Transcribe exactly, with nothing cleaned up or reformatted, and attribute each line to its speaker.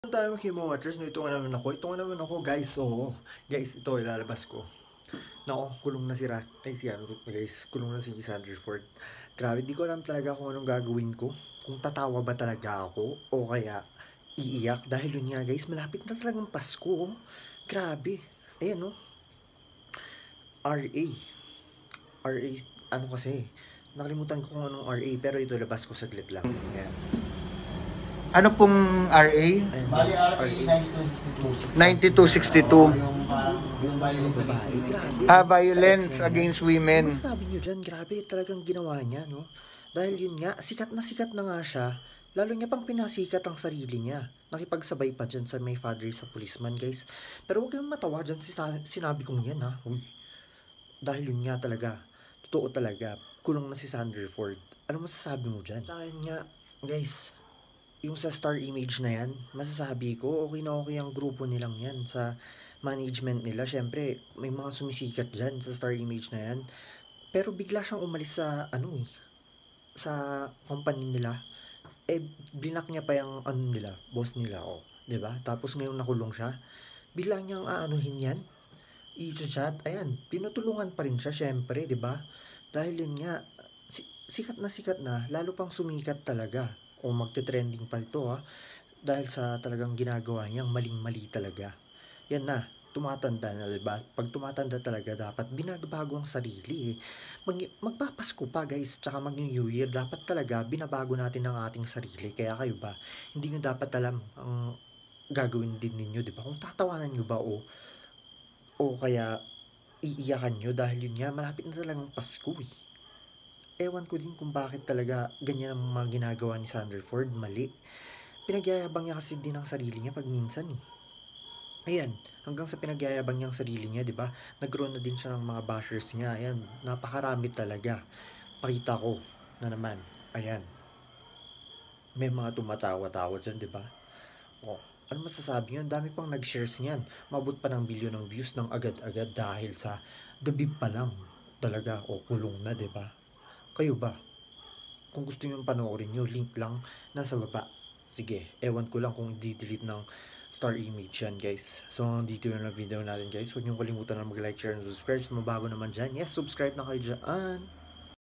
Speaker 1: Tayo mga watchers, no, ito nga naman ako, ito nga naman ako guys, so guys, ito ilalabas ko. Nako, kulong na si Ra, ay si ano, guys, kulong na si Sanderford. Grabe, di ko alam talaga kung anong gagawin ko, kung tatawa ba talaga ako, o kaya iiyak, dahil yun nga guys, malapit na talagang Pasko, oh. Grabe, ayan no, R A, R A, ano kasi, nakalimutan ko kung anong R A, pero ito labas ko saglit lang, ayan.
Speaker 2: Ano pong R A?
Speaker 3: Bali, R A
Speaker 2: ninety-two sixty-two.
Speaker 3: Yung parang, yung violence
Speaker 1: Babae, grabe.
Speaker 2: Ah, violence
Speaker 1: Sa ex niya.
Speaker 2: against women.
Speaker 1: Ano sabi nyo dyan? Grabe talagang ginawa niya, no? Dahil yun nga, sikat na sikat na nga siya. Lalo niya pang pinasikat ang sarili niya. Nakipagsabay pa dyan sa may father sa policeman, guys. Pero huwag kayong matawa dyan, sinabi kong yan, ha? Uy. Dahil yun nga talaga. Totoo talaga. Kulong na si Sanderford. Ano masasabi mo dyan? Dahil nga, guys, yung sa star image na yan, masasabi ko, okay na okay ang grupo nilang yan sa management nila. Syempre, may mga sumisikat dyan sa star image na yan. Pero bigla siyang umalis sa, ano eh, sa company nila. Eh, blinak niya pa yung, ano nila, boss nila, oh. Diba? Tapos ngayon nakulong siya. Bigla niyang aanuhin yan. I-chat, ayan, pinutulungan pa rin siya, syempre, diba? Dahil yun nga, si sikat na sikat na, lalo pang sumikat talaga. O magte-trending pa ito ha. Dahil sa talagang ginagawa niyang maling-mali talaga. Yan na, tumatanda na, diba? Pag tumatanda talaga, dapat binabago ang sarili eh. Mag magpapasko pa guys, tsaka mag-New Year, dapat talaga binabago natin ang ating sarili. Kaya kayo ba, hindi nyo dapat alam ang gagawin din ninyo, diba? Kung tatawanan nyo ba o, o kaya iiyakan nyo dahil yun nga, malapit na talagang Pasko eh. Ewan ko din kung bakit talaga ganyan ang mga ginagawa ni Sanderford, mali. Pinagyayabang niya kasi din ang sarili niya pag minsan eh. Ayan, hanggang sa pinagyayabang niya ang sarili niya, di ba? Nagkaroon na din siya ng mga bashers niya. Ayan, napakarami talaga. Pakita ko na naman. Ayan. May mga tumatawa-tawa dyan, di ba? Oh, ano masasabi niyo? Ang dami pang nag-shares niyan. Mabot pa ng bilyon ng views ng agad-agad dahil sa gabi pa lang. Talaga, o kulong na, di ba? Kayo ba? Kung gusto nyo panoorin nyo, link lang nasa baba. Sige, ewan ko lang kung di-delete ng star image yan guys. So dito na lang video natin guys. Huwag nyo kalimutan na mag-like, share, and subscribe. Kung mabago naman dyan, yes, subscribe na kayo dyan.